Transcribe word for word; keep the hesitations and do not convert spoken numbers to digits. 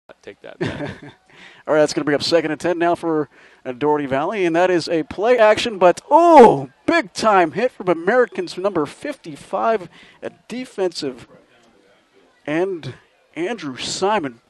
take that bet. All right, that's going to bring up second and ten now for uh, Dougherty Valley, and that is a play action, but oh, big time hit from Americans number fifty-five, a defensive end, Andrew Simon.